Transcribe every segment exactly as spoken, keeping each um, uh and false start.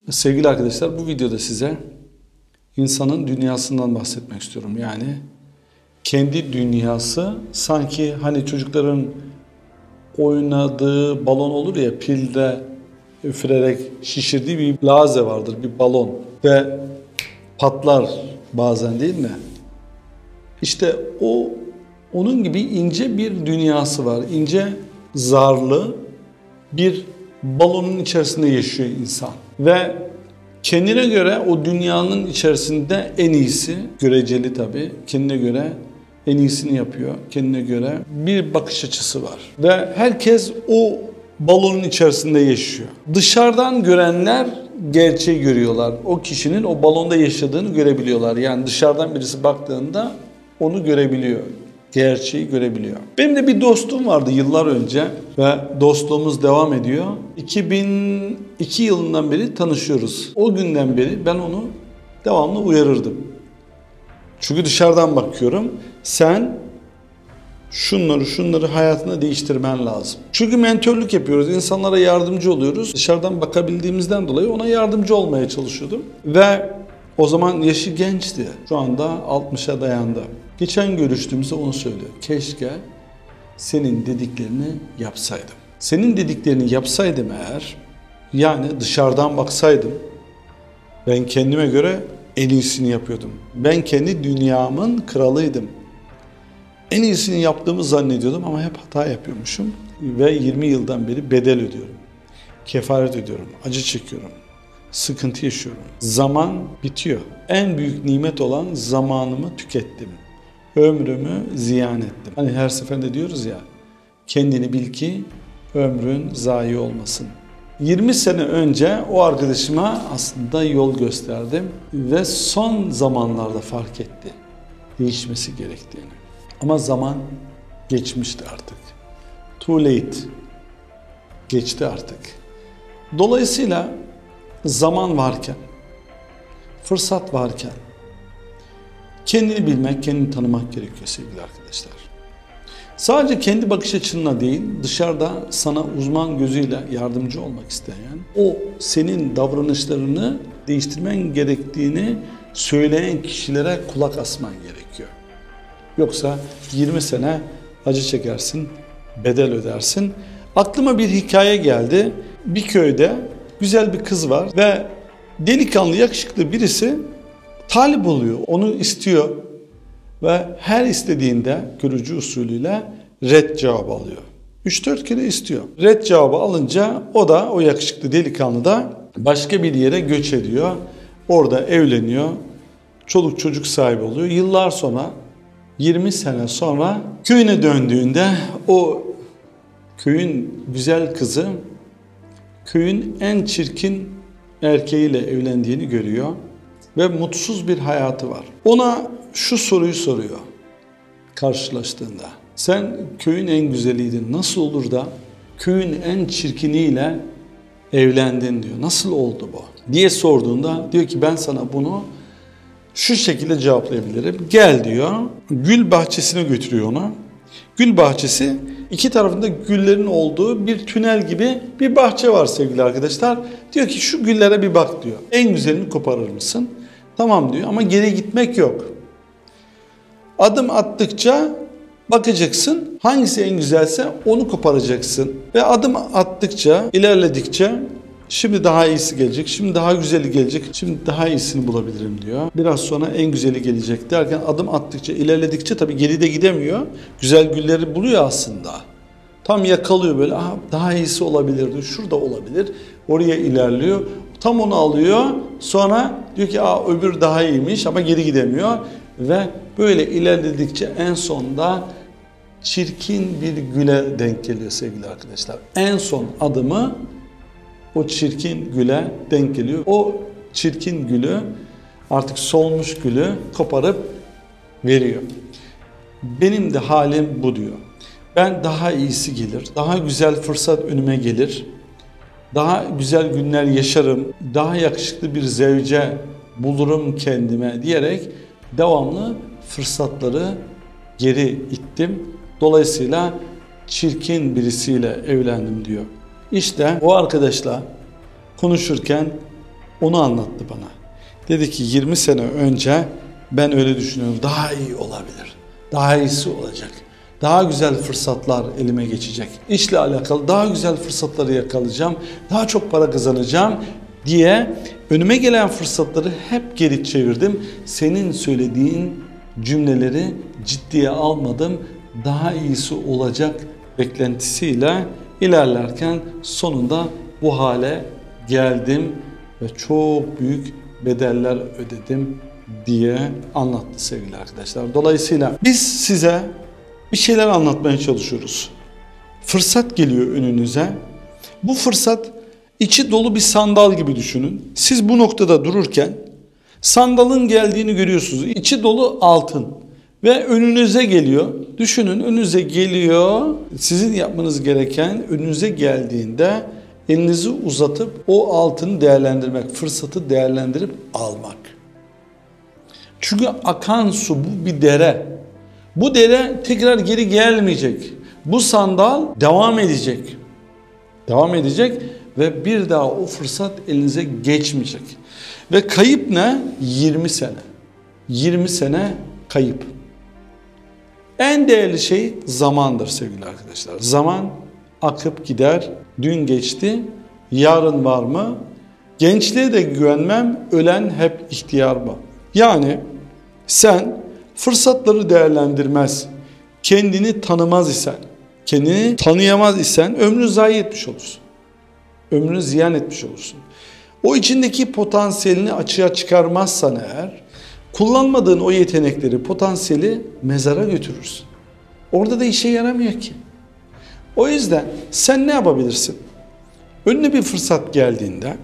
Sevgili arkadaşlar, bu videoda size insanın dünyasından bahsetmek istiyorum. Yani kendi dünyası, sanki hani çocukların oynadığı balon olur ya, pilde üfürerek şişirdiği bir laze vardır, bir balon ve patlar bazen, değil mi? İşte o onun gibi ince bir dünyası var. İnce zarlı bir balonun içerisinde yaşıyor insan. Ve kendine göre o dünyanın içerisinde en iyisi, göreceli tabii, kendine göre en iyisini yapıyor. Kendine göre bir bakış açısı var. Ve herkes o balonun içerisinde yaşıyor. Dışarıdan görenler gerçeği görüyorlar. O kişinin o balonda yaşadığını görebiliyorlar. Yani dışarıdan birisi baktığında onu görebiliyor. Gerçeği görebiliyor. Benim de bir dostum vardı yıllar önce ve dostluğumuz devam ediyor. iki bin iki yılından beri tanışıyoruz. O günden beri ben onu devamlı uyarırdım. Çünkü dışarıdan bakıyorum. Sen şunları şunları hayatında değiştirmen lazım. Çünkü mentörlük yapıyoruz. İnsanlara yardımcı oluyoruz. Dışarıdan bakabildiğimizden dolayı ona yardımcı olmaya çalışıyordum. Ve o zaman yaşı gençti. Şu anda altmışa dayandı. Geçen görüştüğümüzde onu söylüyor. Keşke senin dediklerini yapsaydım. Senin dediklerini yapsaydım eğer, yani dışarıdan baksaydım, ben kendime göre en iyisini yapıyordum. Ben kendi dünyamın kralıydım. En iyisini yaptığımı zannediyordum ama hep hata yapıyormuşum. Ve yirmi yıldan beri bedel ödüyorum. Kefaret ödüyorum. Acı çekiyorum. Sıkıntı yaşıyorum. Zaman bitiyor. En büyük nimet olan zamanımı tükettim. Ömrümü ziyan ettim. Hani her seferinde diyoruz ya, kendini bil ki ömrün zayi olmasın. yirmi sene önce o arkadaşıma aslında yol gösterdim ve son zamanlarda fark etti değişmesi gerektiğini. Ama zaman geçmişti artık. Too late. Geçti artık. Dolayısıyla zaman varken, fırsat varken kendini bilmek, kendini tanımak gerekiyor sevgili arkadaşlar. Sadece kendi bakış açınla değil, dışarıda sana uzman gözüyle yardımcı olmak isteyen, o senin davranışlarını değiştirmen gerektiğini söyleyen kişilere kulak asman gerekiyor. Yoksa yirmi sene acı çekersin, bedel ödersin. Aklıma bir hikaye geldi. Bir köyde güzel bir kız var ve delikanlı, yakışıklı birisi talip oluyor, onu istiyor ve her istediğinde görücü usulüyle red cevabı alıyor. üç dört kere istiyor. Red cevabı alınca o da, o yakışıklı delikanlı da başka bir yere göç ediyor. Orada evleniyor, çoluk çocuk sahibi oluyor. Yıllar sonra, yirmi sene sonra köyüne döndüğünde o köyün güzel kızı köyün en çirkin erkeğiyle evlendiğini görüyor ve mutsuz bir hayatı var. Ona şu soruyu soruyor karşılaştığında. Sen köyün en güzeliydin. Nasıl olur da köyün en çirkiniyle evlendin diyor. Nasıl oldu bu diye sorduğunda diyor ki ben sana bunu şu şekilde cevaplayabilirim. Gel diyor. Gül bahçesine götürüyor onu. Gül bahçesi, iki tarafında güllerin olduğu bir tünel gibi bir bahçe var sevgili arkadaşlar. Diyor ki şu güllere bir bak diyor. En güzelini koparır mısın? Tamam diyor ama geri gitmek yok. Adım attıkça bakacaksın, hangisi en güzelse onu koparacaksın. Ve adım attıkça, ilerledikçe şimdi daha iyisi gelecek, şimdi daha güzeli gelecek, şimdi daha iyisini bulabilirim diyor. Biraz sonra en güzeli gelecek derken adım attıkça, ilerledikçe tabii geride gidemiyor. Güzel gülleri buluyor aslında. Tam yakalıyor böyle, aha daha iyisi olabilir diyor, şurada olabilir. Oraya ilerliyor, tam onu alıyor. Sonra diyor ki aa öbür daha iyiymiş ama geri gidemiyor. Ve böyle ilerledikçe en sonunda çirkin bir güle denk geliyor sevgili arkadaşlar. En son adımı o çirkin güle denk geliyor. O çirkin gülü, artık solmuş gülü koparıp veriyor. Benim de halim bu diyor. Ben daha iyisi gelir, daha güzel fırsat önüme gelir, daha güzel günler yaşarım, daha yakışıklı bir zevce bulurum kendime diyerek devamlı fırsatları geri ittim. Dolayısıyla çirkin birisiyle evlendim diyor. İşte o arkadaşla konuşurken Onu anlattı bana. Dedi ki yirmi sene önce ben öyle düşünüyorum. Daha iyi olabilir. Daha iyisi olacak. Daha güzel fırsatlar elime geçecek. İşle alakalı daha güzel fırsatları yakalayacağım. Daha çok para kazanacağım diye önüme gelen fırsatları hep geri çevirdim. Senin söylediğin cümleleri ciddiye almadım. Daha iyisi olacak beklentisiyle ilerlerken sonunda bu hale geldim ve çok büyük bedeller ödedim diye anlattı sevgili arkadaşlar. Dolayısıyla biz size bir şeyler anlatmaya çalışıyoruz. Fırsat geliyor önünüze. Bu fırsat içi dolu bir sandal gibi düşünün. Siz bu noktada dururken sandalın geldiğini görüyorsunuz. İçi dolu altın ve önünüze geliyor. Düşünün, önünüze geliyor. Sizin yapmanız gereken önünüze geldiğinde elinizi uzatıp o altını değerlendirmek, fırsatı değerlendirip almak. Çünkü akan su bu bir dere. Bu dere tekrar geri gelmeyecek. Bu sandal devam edecek. Devam edecek ve bir daha o fırsat elinize geçmeyecek. Ve kayıp ne? yirmi sene. yirmi sene kayıp. En değerli şey zamandır sevgili arkadaşlar. Zaman akıp gider. Dün geçti. Yarın var mı? Gençliğe de güvenmem. Ölen hep ihtiyar mı? Yani sen fırsatları değerlendirmez, kendini tanımaz isen, kendini tanıyamaz isen ömrünü zayi etmiş olursun. Ömrünü ziyan etmiş olursun. O içindeki potansiyelini açığa çıkarmazsan eğer, kullanmadığın o yetenekleri, potansiyeli mezara götürürsün. Orada da işe yaramıyor ki. O yüzden sen ne yapabilirsin? Önüne bir fırsat geldiğinde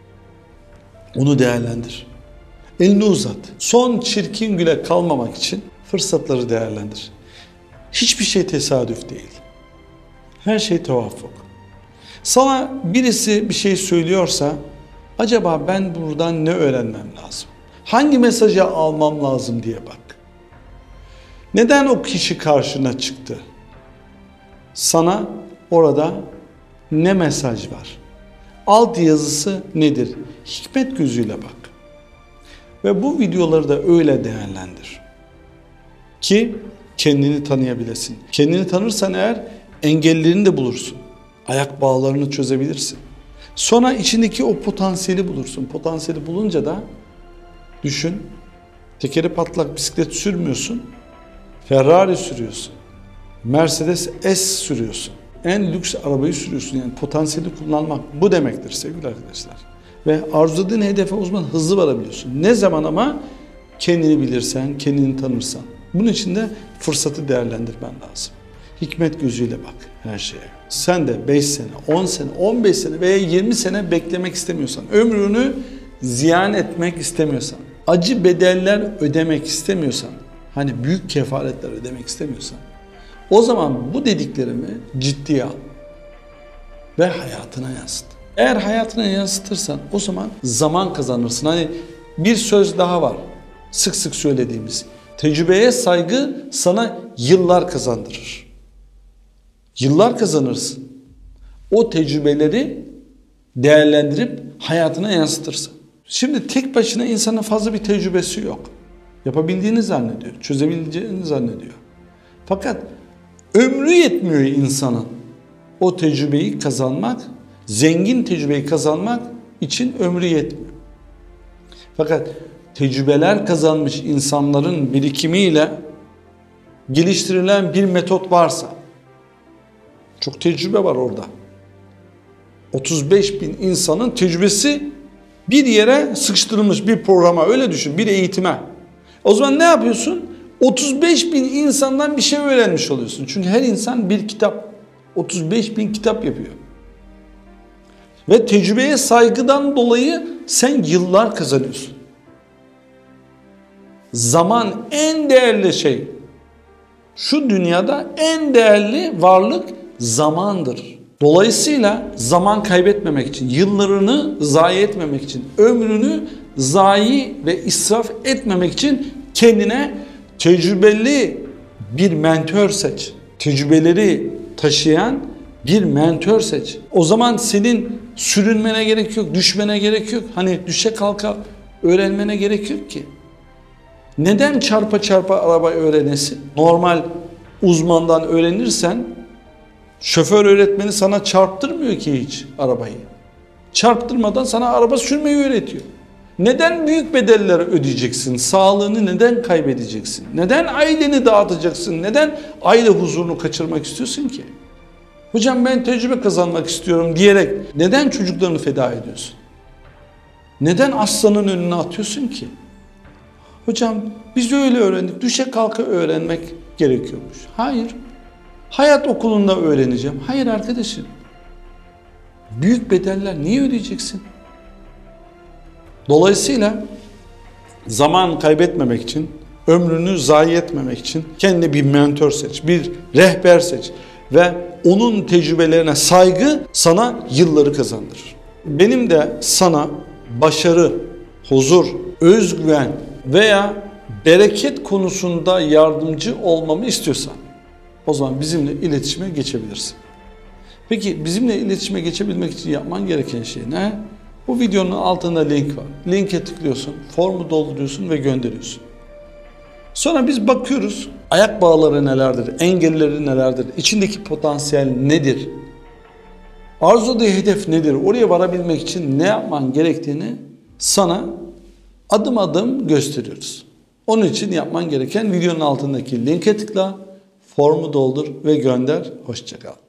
onu değerlendir. Elini uzat. Son çirkin güne kalmamak için fırsatları değerlendir. Hiçbir şey tesadüf değil. Her şey tevaffuk. Sana birisi bir şey söylüyorsa acaba ben buradan ne öğrenmem lazım? Hangi mesajı almam lazım diye bak. Neden o kişi karşına çıktı? Sana orada ne mesaj var? Alt yazısı nedir? Hikmet gözüyle bak. Ve bu videoları da öyle değerlendir. Ki kendini tanıyabilesin. Kendini tanırsan eğer engellerini de bulursun. Ayak bağlarını çözebilirsin. Sonra içindeki o potansiyeli bulursun. Potansiyeli bulunca da düşün. Tekeri patlak bisiklet sürmüyorsun. Ferrari sürüyorsun. Mercedes S sürüyorsun. En lüks arabayı sürüyorsun. Yani potansiyeli kullanmak bu demektir sevgili arkadaşlar. Ve arzuladığın hedefe o zaman hızlı varabiliyorsun. Ne zaman ama kendini bilirsen, kendini tanırsan. Bunun için de fırsatı değerlendirmen lazım. Hikmet gözüyle bak her şeye. Sen de beş sene, on sene, on beş sene veya yirmi sene beklemek istemiyorsan, ömrünü ziyan etmek istemiyorsan, acı bedeller ödemek istemiyorsan, hani büyük kefaretler ödemek istemiyorsan, o zaman bu dediklerimi ciddiye al ve hayatına yansıt. Eğer hayatına yansıtırsan o zaman zaman kazanırsın. Hani bir söz daha var sık sık söylediğimiz. Tecrübeye saygı sana yıllar kazandırır. Yıllar kazanırsın. O tecrübeleri değerlendirip hayatına yansıtırsın. Şimdi tek başına insanın fazla bir tecrübesi yok. Yapabildiğini zannediyor, çözebileceğini zannediyor. Fakat ömrü yetmiyor insanın o tecrübeyi kazanmak, zengin tecrübeyi kazanmak için ömrü yetmiyor. Fakat tecrübeler kazanmış insanların birikimiyle geliştirilen bir metot varsa, çok tecrübe var orada. otuz beş bin insanın tecrübesi bir yere sıkıştırılmış bir programa, öyle düşün, bir eğitime. O zaman ne yapıyorsun? otuz beş bin insandan bir şey öğrenmiş oluyorsun. Çünkü her insan bir kitap, otuz beş bin kitap yapıyor. Ve tecrübeye saygıdan dolayı sen yıllar kazanıyorsun. Zaman en değerli şey. Şu dünyada en değerli varlık zamandır. Dolayısıyla zaman kaybetmemek için, yıllarını zayi etmemek için, ömrünü zayi ve israf etmemek için kendine tecrübeli bir mentor seç. Tecrübeleri taşıyan Bir mentor seç. O zaman senin sürünmene gerek yok, düşmene gerek yok. Hani düşe kalka öğrenmene gerek yok ki. Neden çarpa çarpa araba öğrenesin? Normal uzmandan öğrenirsen şoför öğretmeni sana çarptırmıyor ki hiç arabayı. Çarptırmadan sana araba sürmeyi öğretiyor. Neden büyük bedeller ödeyeceksin? Sağlığını neden kaybedeceksin? Neden aileni dağıtacaksın? Neden aile huzurunu kaçırmak istiyorsun ki? Hocam ben tecrübe kazanmak istiyorum diyerek neden çocuklarını feda ediyorsun? Neden aslanın önüne atıyorsun ki? Hocam biz öyle öğrendik. Düşe kalka öğrenmek gerekiyormuş. Hayır. Hayat okulunda öğreneceğim. Hayır arkadaşım. Büyük bedeller niye ödeyeceksin? Dolayısıyla zaman kaybetmemek için, ömrünü zayi etmemek için kendine bir mentor seç, bir rehber seç ve onun tecrübelerine saygı sana yılları kazandırır. Benim de sana başarı, huzur, özgüven veya bereket konusunda yardımcı olmamı istiyorsan o zaman bizimle iletişime geçebilirsin. Peki bizimle iletişime geçebilmek için yapman gereken şey ne? Bu videonun altında link var. Linke tıklıyorsun, formu dolduruyorsun ve gönderiyorsun. Sonra biz bakıyoruz ayak bağları nelerdir, engelleri nelerdir, içindeki potansiyel nedir? Arzuladığı hedef nedir? Oraya varabilmek için ne yapman gerektiğini sana adım adım gösteriyoruz. Onun için yapman gereken videonun altındaki linke tıkla, formu doldur ve gönder. Hoşça kal.